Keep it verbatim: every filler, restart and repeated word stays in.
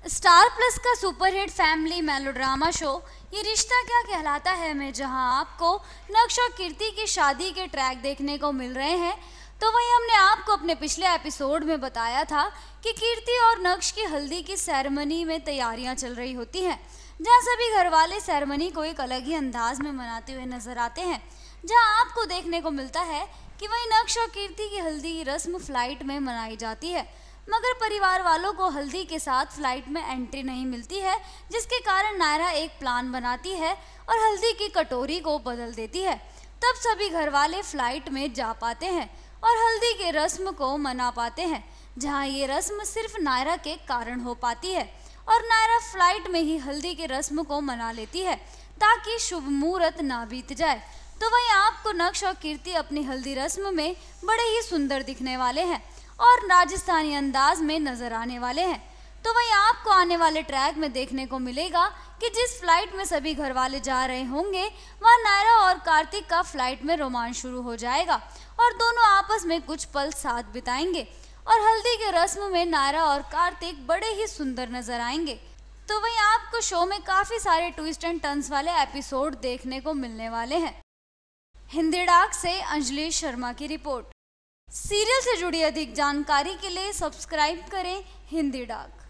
Star Plus का superhit family melodrama show Yeh Rishta क्या कहलाता है में जहां आपको नक्श और कीर्ति की शादी के ट्रैक देखने को मिल रहे हैं, तो वहीं हमने आपको अपने पिछले एपिसोड में बताया था कि कीर्ति और नक्श की हल्दी की सेरेमनी में तैयारियां चल रही होती हैं, जहां सभी घरवाले सेरेमनी को एक अलग ही अंदाज में मनाते हुए नजर आते हैं। जहां आपको देखने को मिलता है कि वहीं नक्श और कीर्ति की हल्दी की रस्म फ्लाइट में मनाई जाती है, मगर परिवार वालों को हल्दी के साथ फ्लाइट में एंट्री नहीं मिलती है, जिसके कारण नायरा एक प्लान बनाती है और हल्दी की कटोरी को बदल देती है। तब सभी घरवाले फ्लाइट में जा पाते हैं और हल्दी के रस्म को मना पाते हैं, जहां ये रस्म सिर्फ नायरा के कारण हो पाती है और नायरा फ्लाइट में ही हल्दी के रस्म को मना लेती है ताकि शुभ मुहूर्त ना बीत जाए। तो वहीं आपको नक्श और कीर्ति अपनी हल्दी रस्म में बड़े ही सुंदर दिखने वाले हैं और राजस्थानी अंदाज में नजर आने वाले हैं। तो वहीं आपको आने वाले ट्रैक में देखने को मिलेगा कि जिस फ्लाइट में सभी घर वाले जा रहे होंगे वहाँ नायरा और कार्तिक का फ्लाइट में रोमांस शुरू हो जाएगा और दोनों आपस में कुछ पल साथ बिताएंगे और हल्दी के रस्म में नायरा और कार्तिक बड़े ही सुंदर नजर आएंगे। तो वहीं आपको शो में काफी सारे ट्विस्ट एंड टर्न्स वाले एपिसोड देखने को मिलने वाले हैं। हिंदी डाक से अंजलि शर्मा की रिपोर्ट। सीरियल से जुड़ी अधिक जानकारी के लिए सब्सक्राइब करें हिंदी डाक।